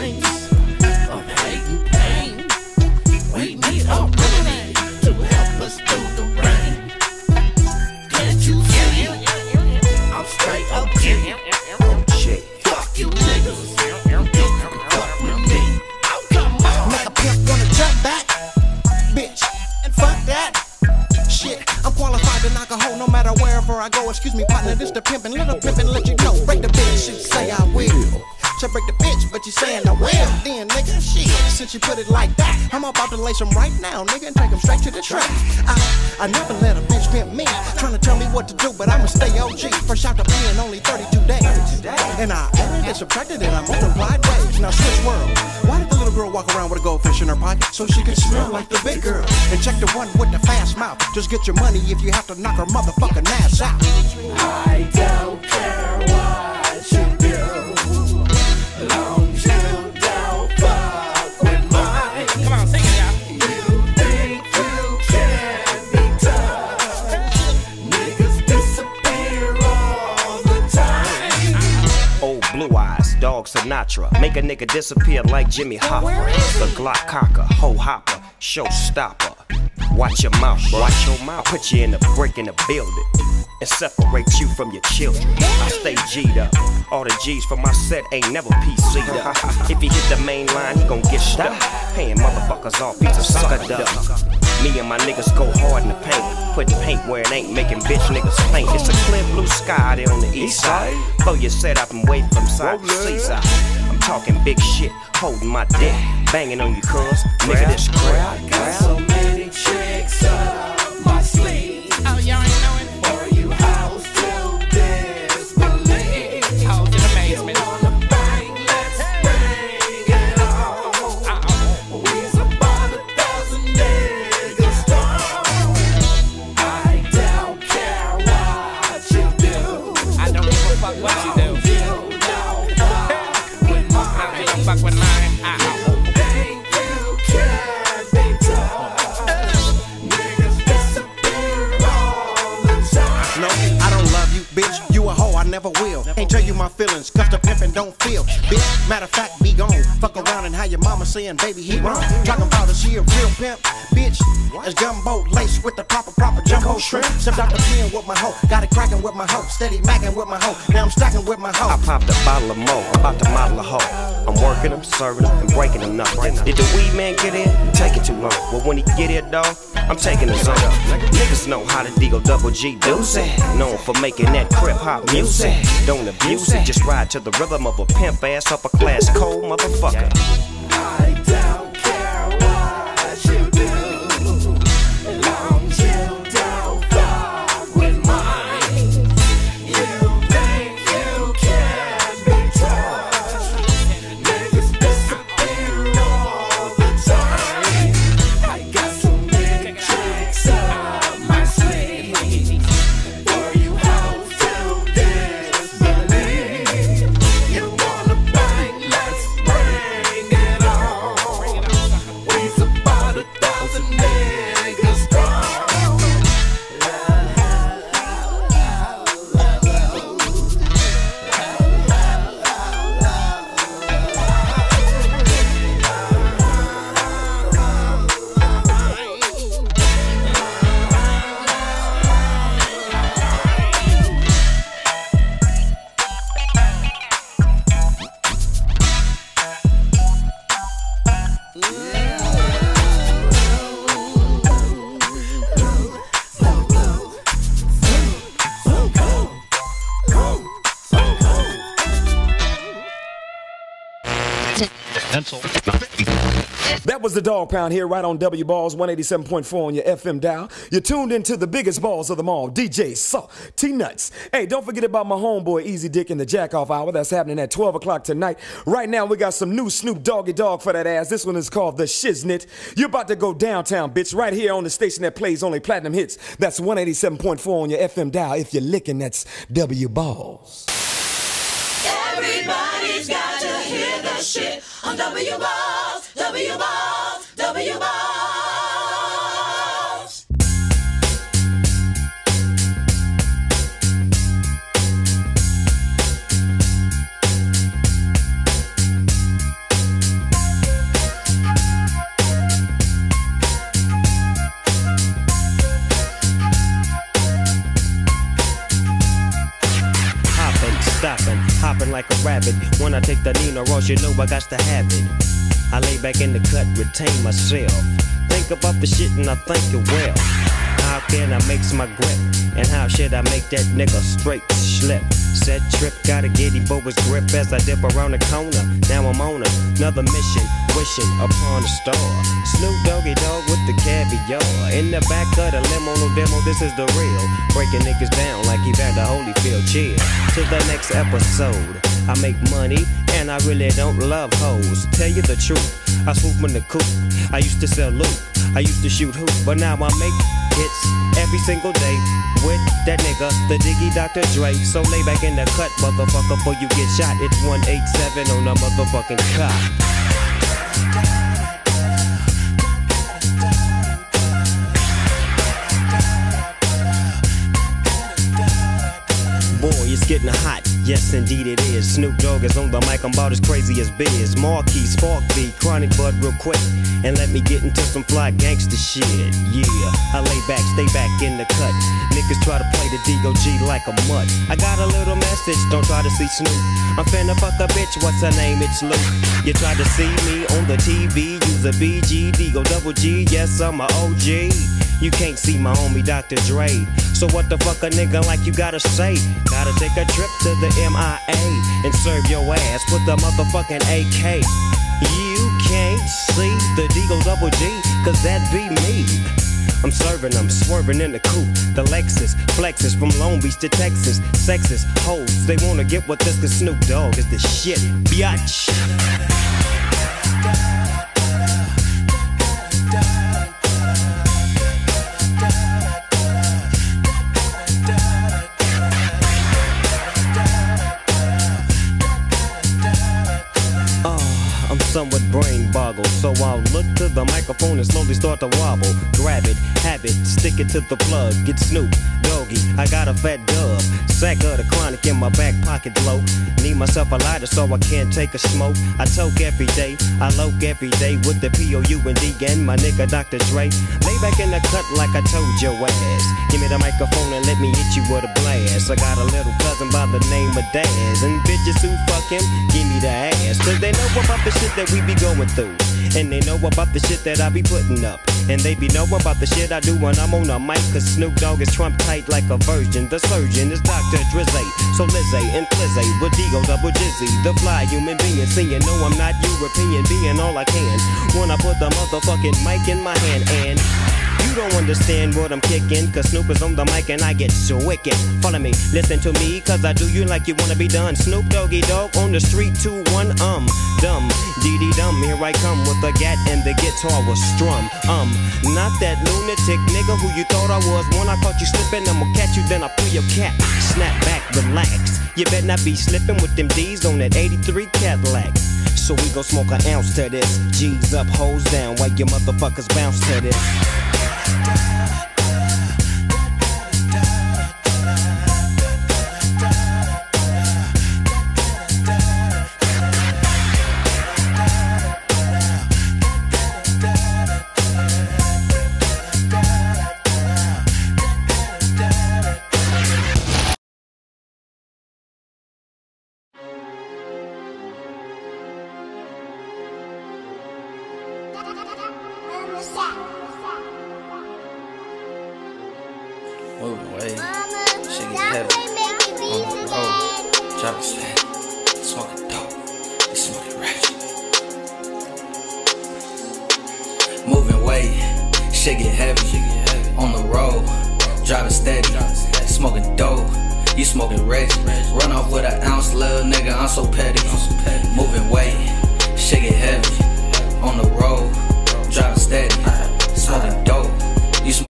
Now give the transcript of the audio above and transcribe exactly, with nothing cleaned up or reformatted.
minds of hate and pain. We need a remedy to help us through the rain. Can't you see? I'm straight up G. Oh shit. Fuck you niggas. You can fuck with me. Oh come on. Make a pimp wanna jump back, bitch, and fuck that. Shit, I'm qualified to knock a hoe no matter wherever I go. Excuse me, partner, this the pimpin', little pimpin', let you know. Break the bitch, you say I will. So break the bitch, but you saying I will. Then, nigga, shit, since you put it like that, I'm about to lace them right now, nigga, and take them straight to the track. I, I never let a bitch pimp me, trying to tell me what to do, but I'ma stay O G. Fresh out the P in only thirty-two days. And I added and subtracted and I multiplied ways. Now switch world. Why did the little girl walk around with a goldfish in her pocket? So she could smell like the big girl. And check the one with the fast mouth. Just get your money if you have to knock her motherfucking ass out. I don't care what you do, long as you don't fuck with mine. Come on, sing it, y'all. You think you can be tough? Niggas disappear all the time. Old blue eyes, dog Sinatra, make a nigga disappear like Jimmy Hoffa. The Glock cocker, hoe hopper, showstopper. Watch your mouth, bro. Watch your mouth. I put you in the break in the building and separate you from your children. I stay G'd up. All the G's from my set ain't never P C'd up. If he hit the main line, he gon' get stuck. Paying motherfuckers off, he's a sucker duck. Me and my niggas go hard in the paint, putting paint where it ain't, making bitch niggas faint. It's a clear blue sky there on the east side. Throw your set up and wait from side to seaside. I'm talking big shit, holding my dick, banging on you cuz, nigga this crap. I got so many tricks up my sleeve. Oh, y'all ain't knowing. For you hoes to disbelieve. Hoes in amazement. On the bang, let's bring it on. Uh-oh. We's about a thousand niggas strong. I don't care what you do. I don't give a fuck what you do. You don't fuck with mine. I don't fuck with mine. Uh-oh. You think you can be tough? No, I don't love you, bitch. You a hoe, I never will. Ain't tell you my feelings, cause the pimpin' don't feel. Bitch, matter of fact, be gone. Fuck around and how your mama saying, baby, he wrong. Talking about is she a real pimp? Bitch, it's gumbo laced with the proper, proper jumbo shrimp. Stepped out the pen with my hoe, got it cracking with my hoe. Steady macking with my hoe, now I'm stacking with my hoe. I popped a bottle of mo, about to model a hoe. I'm working them, serving them, and breaking them nothing. Did the weed man get in? Take it too long. Well, when he get here, dawg, I'm taking the zone. Niggas know how to deal double G deuce it. Known for making that crip hop music. Don't abuse it, just ride to the rhythm of a pimp ass upper class cold motherfucker. I don't care what you do, long as you don't fuck with mine. You think you can be touched? Niggas disappear all the time. I got so many tricks up my sleeve. For you hoes to disbelieve. You wanna bang, let's bring it on. We's about a thousand niggas strong. That was the Dog Pound here right on W Balls one eighty-seven point four on your F M dial. You're tuned into the biggest balls of them all, D J Saw T-Nuts. Hey, don't forget about my homeboy Easy Dick in the Jack Off Hour. That's happening at twelve o'clock tonight. Right now, we got some new Snoop Doggy Dogg for that ass. This one is called The Shiznit. You're about to go downtown, bitch, right here on the station that plays only platinum hits. That's one eighty-seven point four on your F M dial. If you're licking, that's W Balls. Everybody's got to hear the shit on W Balls, W Balls, W Balls. habit. When I take the Nina Ross, you know I got to have it. I lay back in the cut, retain myself. Think about the shit and I think it well. How can I make my grip? And how should I make that nigga straight slip? Set trip, gotta get him for his grip as I dip around the corner. Now I'm on another mission, wishing upon a star. Snoop Doggy Dogg with the caviar. In the back of the limo, no demo, this is the real. Breaking niggas down like Evander Holyfield. Cheers to the next episode. I make money and I really don't love hoes. Tell you the truth, I swoop in the coop. I used to sell loot, I used to shoot hoop, but now I make hits every single day with that nigga, the Diggy Doctor Dre. So lay back in the cut, motherfucker, before you get shot. It's one eighty-seven on the motherfucking cop. Boy, it's getting hot, yes indeed it is. Snoop Dogg is on the mic, I'm about as crazy as Biz. Marquis, Spark B, Chronic Bud real quick. And let me get into some fly gangster shit. Yeah, I lay back, stay back in the cut. Niggas try to play the D O G like a mutt. I got a little message, don't try to see Snoop. I'm finna fuck a bitch, what's her name? It's Luke. You try to see me on the T V, use a B G, D O double G, yes I'm a O G. You can't see my homie Doctor Dre. So what the fuck a nigga like you gotta say? Gotta take a trip to the M I A and serve your ass with the motherfucking A K. You can't see the D O double G, cause that be me. I'm serving them, swerving in the coupe. The Lexus, flexes from Long Beach to Texas. Sexist hoes, they wanna get with this cause Snoop Dogg is the shit, biatch. Somewhat brain boggled, so I'll look to the microphone and slowly start to wobble. Grab it, habit, stick it to the plug. Get Snoop Doggy, I got a fat dub. Sack of the chronic in my back pocket low. Need myself a lighter so I can't take a smoke. I toke every day, I loke every day with the P O U and D and my nigga Doctor Dre. Lay back in the cut like I told your ass. Give me the microphone and let me hit you with a blast. I got a little cousin by the name of Daz, and bitches who fuck him, give me the ass. Cause they know about the shit that we be going through, and they know about the shit that I be putting up, and they be know about the shit I do when I'm on a mic. Cause Snoop Dogg is Trump tight like a virgin. The surgeon is Doctor Drizzy, so Lizzie and Flizzy with D O double Jizzy, the fly human being. See, you know I'm not European, being all I can when I put the motherfucking mic in my hand. And you don't understand what I'm kicking, cause Snoop is on the mic and I get so wicked. Follow me, listen to me, cause I do you like you wanna be done. Snoop Doggy Dogg on the street, two, one, um, dumb, dee dee dum. Here I come with the gat and the guitar was strum. Um, not that lunatic nigga who you thought I was. When I caught you slipping, I'ma catch you, then I pull your cat. Snap back, relax. You better not be slipping with them D's on that eighty-three Cadillac. So we gon' smoke an ounce to this. G's up, hoes down, while you motherfuckers bounce to this. Moving away, shit get heavy on the road, driving sad, smoking dope, you smoking ratchet. Moving away, shit get heavy on the road, driving steady, smoking dope, you smoking ratchet. Run off with an ounce, little nigga, I'm so petty.